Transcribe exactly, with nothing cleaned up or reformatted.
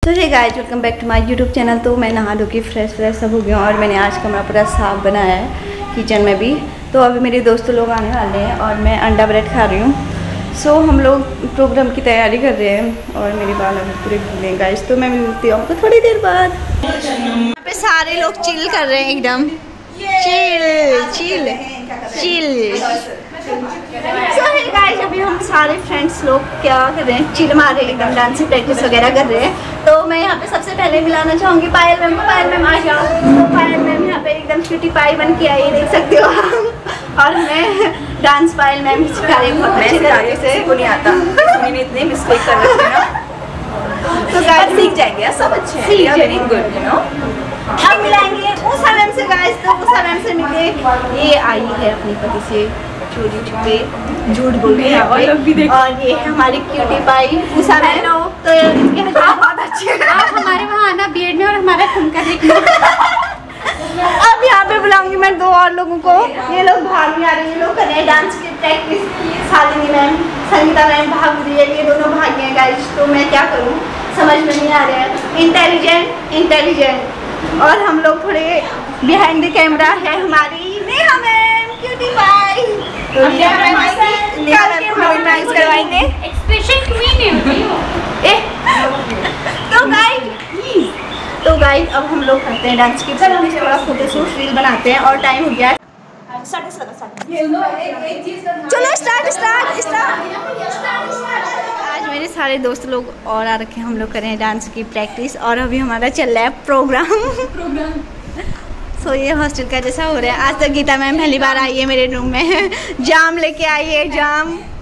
तो hey guys, welcome back to my YouTube channel. तो मैं नहा धो के फ्रेश फ्रेश सब हो गया और मैंने आज कमरा पूरा साफ बनाया है, किचन में भी। तो अभी मेरे दोस्त लोग आने वाले हैं और मैं अंडा ब्रेड खा रही हूँ। सो हम लोग प्रोग्राम की तैयारी कर रहे हैं और मेरे बाल अभी पूरे भूले हैं गाइस। तो मैं मिलती हूँ आपको थोड़ी देर बाद। यहाँ पे सारे लोग चिल कर रहे हैं, एकदम chill chill chill. So hey guys, अभी हम सारे फ्रेंड्स लोग क्या कर रहे हैं, चिल मार रहे हैं, एकदम डांस की प्रैक्टिस वगैरह कर रहे हैं। तो मैं यहाँ पे सबसे पहले मिलाना चाहूँगी पायल मैम को। पायल मैम आ जाओ। तो पायल मैम यहाँ पे एकदम क्यूटी पाई बन के आई, देख सकते हो आप। और मैं डांस पायल मैम सिखा रही हूँ बहुत अच्छी तरीके से। को नहीं आता, मैंने इतने मिस्टेक कर रखे हैं ना, तो गाइस सीख जाएंगे, सब अच्छे हैं, वेरी गुड यू नो। अब मिलाएंगे उषा मैम से गाइस। तो उषा मैम से मिले, ये आई है अपने पति से चोरी छुपे झूठ बोल रही है। और ये है हमारी क्यूटी पाई उषा मैम। तो इनके हस्बैंड बहुत अच्छे हैं। आप हमारे वहाँ आना बीएड में और हमारा ठुमका देखना। अब यहाँ पे बुलाऊंगी मैं दो और लोगों को। ये लोग भाग नहीं आ रहे, ये लोग कर रहे हैं डांस की practice. Shalini ma'am, Sangeeta ma'am भाग रही है, ये दोनों भाग गए गाइस। तो मैं क्या करूँ समझ में नहीं आ रहा है। इंटेलिजेंट इंटेलिजेंट और हम लोग थोड़े बिहाइंड द कैमरा है हमारी नेहा मैम क्यूटी पाई। तो करवाएंगे एक्सप्रेशन क्वीन है। तो गाइस तो गाइस अब हम लोग करते हैं डांस की थोड़ा फोटोशूट रील बनाते हैं और टाइम हो गया। चलो स्टार्ट स्टार्ट स्टार्ट। आज मेरे सारे दोस्त लोग और आ रखे हैं, हम लोग करें डांस की प्रैक्टिस। और अभी हमारा चल रहा है प्रोग्राम प्रोग्राम सो ये हॉस्टल का जैसा हो रहा है। आज तक गीता मैम पहली बार आई है मेरे रूम में। जाम लेके आई है, जाम